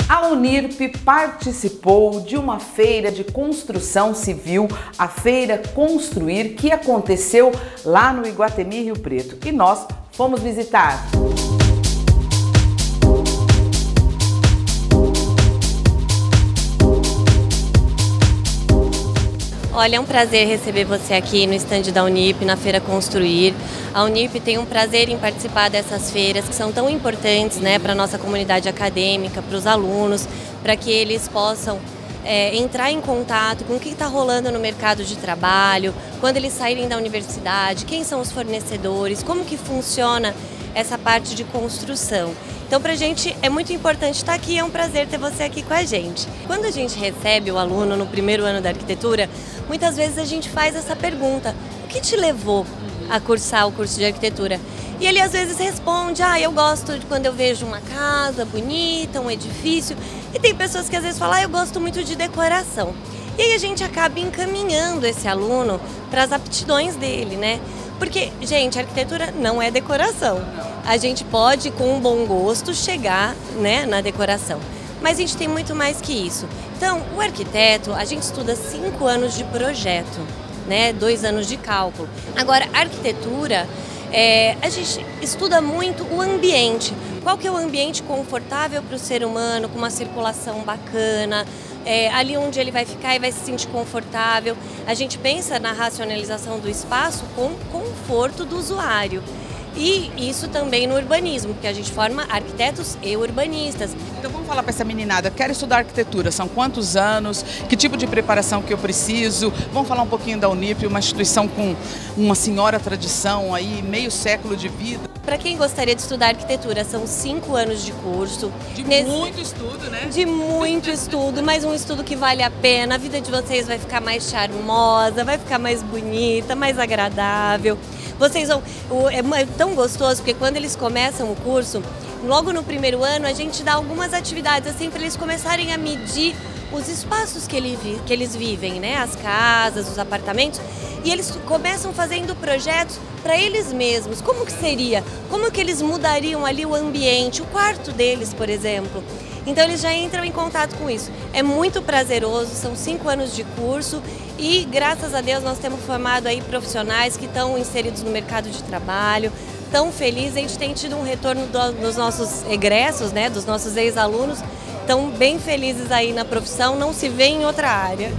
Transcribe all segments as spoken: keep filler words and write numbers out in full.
A Unirp participou de uma feira de construção civil, a Feira Construir, que aconteceu lá no Iguatemi Rio Preto. E nós fomos visitar. Olha, é um prazer receber você aqui no estande da Unirp, na Feira Construir. A Unirp tem um prazer em participar dessas feiras que são tão importantes, né, para a nossa comunidade acadêmica, para os alunos, para que eles possam é, entrar em contato com o que está rolando no mercado de trabalho, quando eles saírem da universidade, quem são os fornecedores, como que funciona essa parte de construção. Então, para a gente é muito importante estar aqui, é um prazer ter você aqui com a gente. Quando a gente recebe o aluno no primeiro ano da arquitetura, muitas vezes a gente faz essa pergunta: o que te levou a cursar o curso de arquitetura? E ele às vezes responde: ah, eu gosto de quando eu vejo uma casa bonita, um edifício. E tem pessoas que às vezes falam: ah, eu gosto muito de decoração. E aí a gente acaba encaminhando esse aluno para as aptidões dele, né? Porque, gente, a arquitetura não é decoração. A gente pode, com um bom gosto, chegar, né, na decoração. Mas a gente tem muito mais que isso. Então, o arquiteto, a gente estuda cinco anos de projeto, né, dois anos de cálculo. Agora, a arquitetura, é, a gente estuda muito o ambiente. Qual que é o ambiente confortável para o ser humano, com uma circulação bacana, É, ali onde ele vai ficar e vai se sentir confortável. A gente pensa na racionalização do espaço com conforto do usuário. E isso também no urbanismo, porque a gente forma arquitetos e urbanistas. Então vamos falar para essa meninada, quero estudar arquitetura, são quantos anos, que tipo de preparação que eu preciso? Vamos falar um pouquinho da Unirp, uma instituição com uma senhora tradição, aí meio século de vida. Para quem gostaria de estudar arquitetura, são cinco anos de curso. De Nesse... muito estudo, né? De muito estudo, mas um estudo que vale a pena. A vida de vocês vai ficar mais charmosa, vai ficar mais bonita, mais agradável. Vocês vão... É tão gostoso, porque quando eles começam o curso, logo no primeiro ano, a gente dá algumas atividades assim para eles começarem a medir os espaços que, ele, que eles vivem, né? As casas, os apartamentos. E eles começam fazendo projetos para eles mesmos. Como que seria? Como que eles mudariam ali o ambiente, o quarto deles, por exemplo? Então eles já entram em contato com isso. É muito prazeroso, são cinco anos de curso e graças a Deus nós temos formado aí profissionais que estão inseridos no mercado de trabalho. Tão felizes, a gente tem tido um retorno do, dos nossos egressos, né, dos nossos ex-alunos. Estão bem felizes aí na profissão, não se vê em outra área.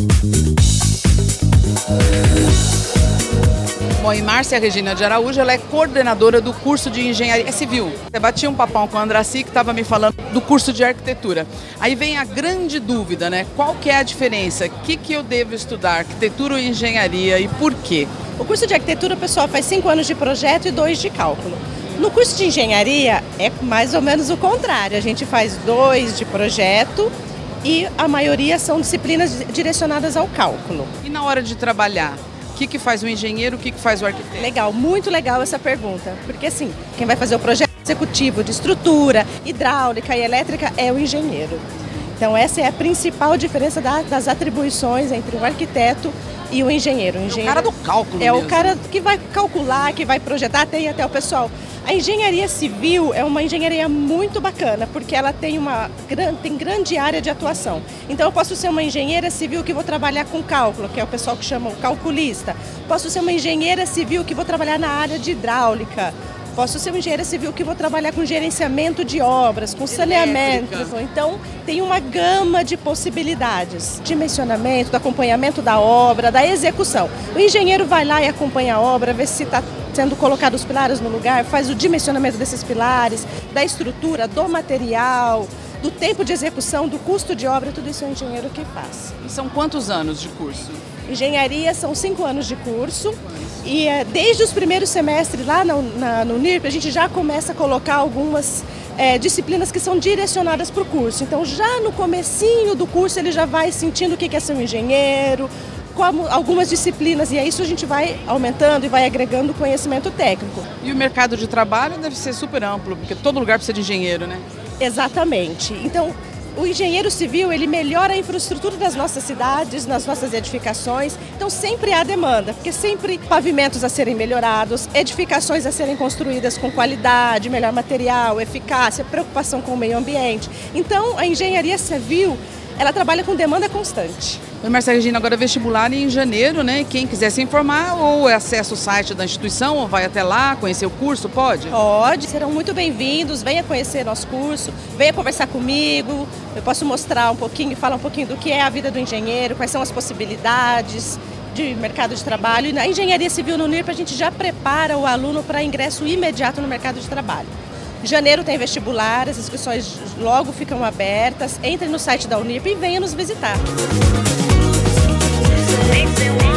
Bom, e Márcia Regina de Araújo, ela é coordenadora do curso de Engenharia Civil. Eu bati um papão com a Andraci, que estava me falando do curso de arquitetura. Aí vem a grande dúvida, né? Qual que é a diferença? O que, que eu devo estudar, arquitetura ou engenharia e por quê? O curso de arquitetura, pessoal, faz cinco anos de projeto e dois de cálculo. No curso de engenharia é mais ou menos o contrário. A gente faz dois de projeto e a maioria são disciplinas direcionadas ao cálculo. E na hora de trabalhar? O que, que faz o engenheiro, o que, que faz o arquiteto? Legal, muito legal essa pergunta, porque assim, quem vai fazer o projeto executivo de estrutura, hidráulica e elétrica é o engenheiro. Então essa é a principal diferença da, das atribuições entre o arquiteto e o engenheiro. O engenheiro é o cara do cálculo É mesmo. O cara que vai calcular, que vai projetar, tem até o pessoal. A engenharia civil é uma engenharia muito bacana, porque ela tem uma tem grande área de atuação. Então eu posso ser uma engenheira civil que vou trabalhar com cálculo, que é o pessoal que chama o calculista. Posso ser uma engenheira civil que vou trabalhar na área de hidráulica. Posso ser uma engenheira civil que vou trabalhar com gerenciamento de obras, com saneamento. Então, tem uma gama de possibilidades. Dimensionamento, do acompanhamento da obra, da execução. O engenheiro vai lá e acompanha a obra, vê se está sendo colocados os pilares no lugar, faz o dimensionamento desses pilares, da estrutura, do material, do tempo de execução, do custo de obra, tudo isso é o engenheiro que faz. E são quantos anos de curso? Engenharia são cinco anos de curso e é, desde os primeiros semestres lá no, na, no Unirp a gente já começa a colocar algumas é, disciplinas que são direcionadas para o curso. Então já no comecinho do curso ele já vai sentindo o que é ser um engenheiro, como algumas disciplinas, e é isso a gente vai aumentando e vai agregando conhecimento técnico. E o mercado de trabalho deve ser super amplo, porque todo lugar precisa de engenheiro, né? Exatamente. Então, O engenheiro civil, ele melhora a infraestrutura das nossas cidades, nas nossas edificações, então sempre há demanda, porque sempre pavimentos a serem melhorados, edificações a serem construídas com qualidade, melhor material, eficácia, preocupação com o meio ambiente. Então a engenharia civil, ela trabalha com demanda constante. Oi, Marcia Regina, agora vestibular em janeiro, né? Quem quiser se informar, ou acessa o site da instituição, ou vai até lá conhecer o curso, pode? Pode, serão muito bem-vindos, venha conhecer nosso curso, venha conversar comigo, eu posso mostrar um pouquinho, falar um pouquinho do que é a vida do engenheiro, quais são as possibilidades de mercado de trabalho. E na engenharia civil no Unirp a gente já prepara o aluno para ingresso imediato no mercado de trabalho. Em janeiro tem vestibular, as inscrições logo ficam abertas. Entre no site da Unirp e venha nos visitar.